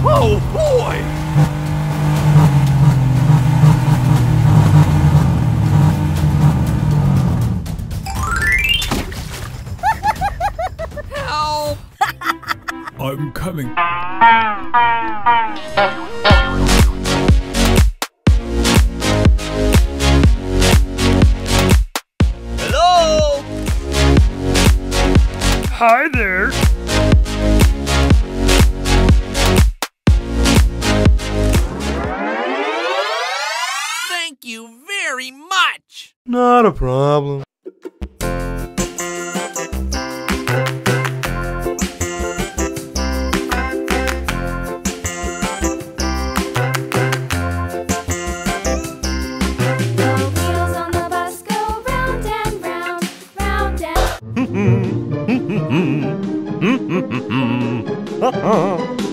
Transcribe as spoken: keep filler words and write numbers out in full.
Oh, boy! Help! I'm coming. Hello? Hi there. Thank you very much! Not a problem. Mm-hmm.